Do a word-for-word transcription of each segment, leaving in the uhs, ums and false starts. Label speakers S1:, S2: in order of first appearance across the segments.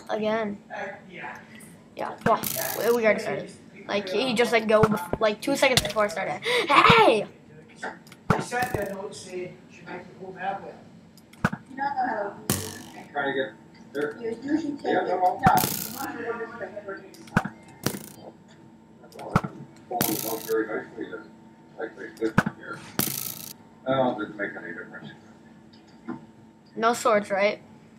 S1: again. Yeah, well, we already started. Like, he just like go, like, two seconds before I started. Hey!
S2: I sent that note saying she might be home halfway.
S3: You don't know how to
S4: Trying to get there.
S3: You usually take
S4: Yeah,
S3: it.
S4: no.
S3: No, usually we're just going to
S4: Phone goes very nicely then. Like they split here. Oh, it doesn't make any difference.
S1: No swords, right?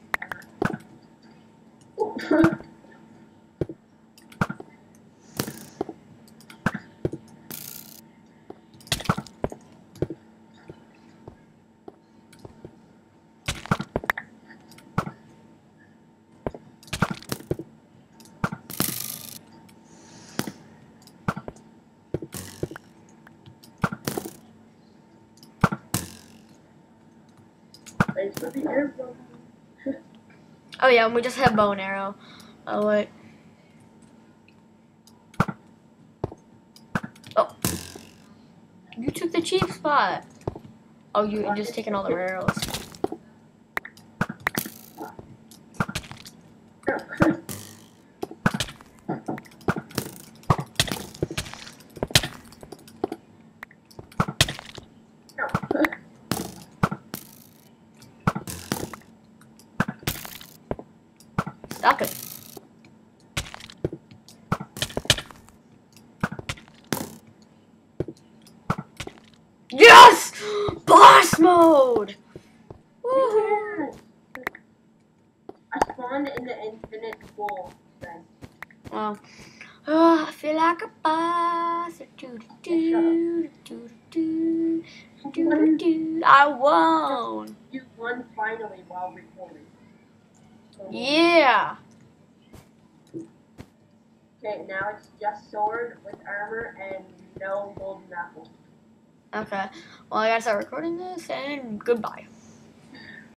S3: Thanks for the arrow.
S1: Oh yeah, and we just have bow and arrow. Oh wait. Oh. You took the cheap spot. Oh, you just taking all the arrows. Stop it. Yes! Boss mode! Woohoo!
S3: I spawned in the infinite pool then.
S1: Oh. Oh, I feel like a boss. Do, do, do, do, do, do, do. I won.
S3: You won finally while recording. So,
S1: Yeah.
S3: Okay, now it's just sword with armor and no golden apple.
S1: Okay. Well, I gotta start recording this, and goodbye.